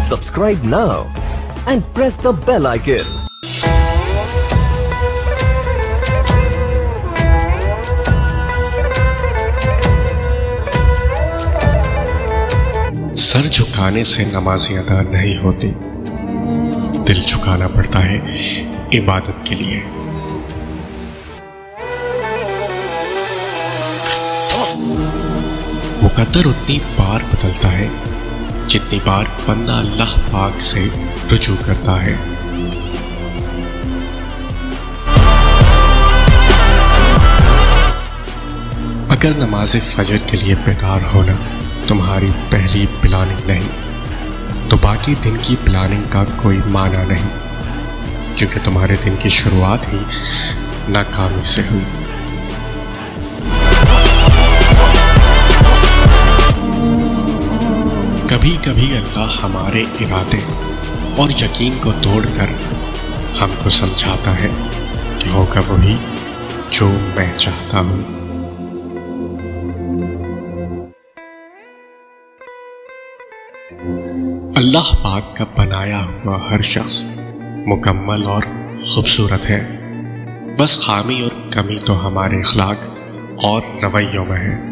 Subscribe now and press the bell icon. सर झुकाने से नमाज़ें अदा नहीं होती, दिल झुकाना पड़ता है इबादत के लिए। मुकद्दर उतनी बार बदलता है जितनी बार बंदा अल्लाह पाक से रुजू करता है। अगर नमाज फजर के लिए बेदार होना तुम्हारी पहली प्लानिंग नहीं तो बाकी दिन की प्लानिंग का कोई माना नहीं, क्योंकि तुम्हारे दिन की शुरुआत ही नाकामी से हुई। कभी कभी अल्लाह हमारे इरादे और यकीन को तोड़कर हमको समझाता है कि होगा वही जो मैं चाहता हूँ। अल्लाह पाक का बनाया हुआ हर शख्स मुकम्मल और खूबसूरत है, बस खामी और कमी तो हमारे अखलाक और रवैयों में है।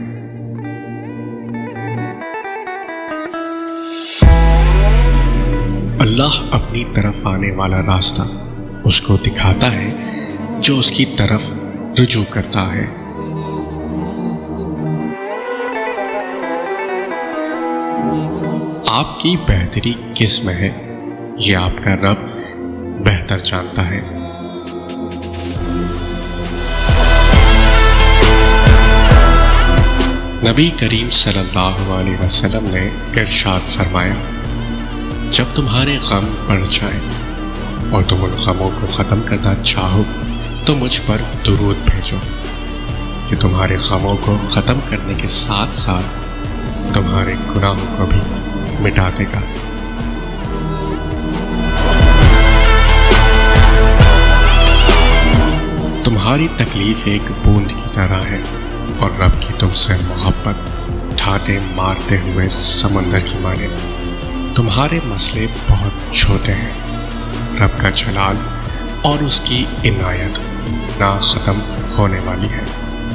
अल्लाह अपनी तरफ आने वाला रास्ता उसको दिखाता है जो उसकी तरफ रुजू करता है। आपकी बेहतरी किस में है ये आपका रब बेहतर जानता है। नबी करीम सल्लल्लाहु अलैहि वसल्लम ने इरशाद फरमाया, जब तुम्हारे गम बढ़ जाए और तुम उन गमों को ख़त्म करना चाहो तो मुझ पर दुरूद भेजो, ये तुम्हारे गमों को ख़त्म करने के साथ साथ तुम्हारे गुनाहों को भी मिटा देगा। तुम्हारी तकलीफ एक बूंद की तरह है और रब की तुमसे मोहब्बत ठाटे मारते हुए समंदर की माने। तुम्हारे मसले बहुत छोटे हैं, रब का जलाल और उसकी इनायत ना ख़त्म होने वाली है।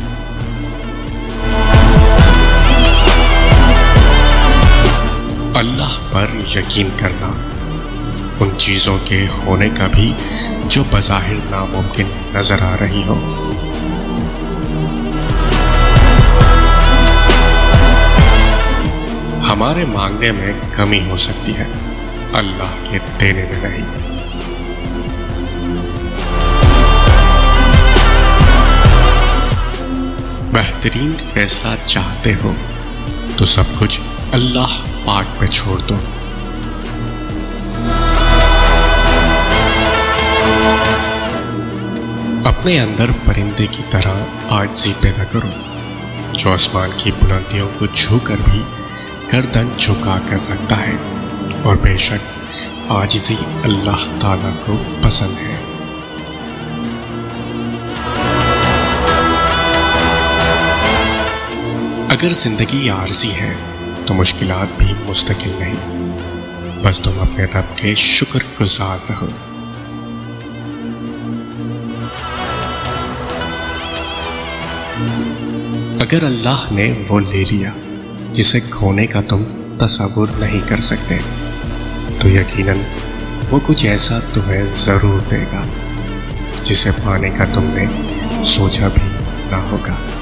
अल्लाह पर यकीन करना उन चीज़ों के होने का भी जो बज़ाहिर नामुमकिन नजर आ रही हो। हमारे मांगने में कमी हो सकती है, अल्लाह के देने में नहीं। बेहतरीन फैसला चाहते हो तो सब कुछ अल्लाह पाक पे छोड़ दो। अपने अंदर परिंदे की तरह आजिज़ी पैदा करो जो आसमान की बुलंदियों को छूकर भी गर्दन झुका कर रखता है, और बेशक आजिज़ी अल्लाह ताला को पसंद है। अगर जिंदगी आरज़ी है तो मुश्किलात भी मुस्तकिल नहीं, बस तुम अपने रब के शुक्र गुजार रहो। अगर अल्लाह ने वो ले लिया जिसे खोने का तुम तसव्वुर नहीं कर सकते तो यकीनन वो कुछ ऐसा तुम्हें ज़रूर देगा जिसे पाने का तुमने सोचा भी ना होगा।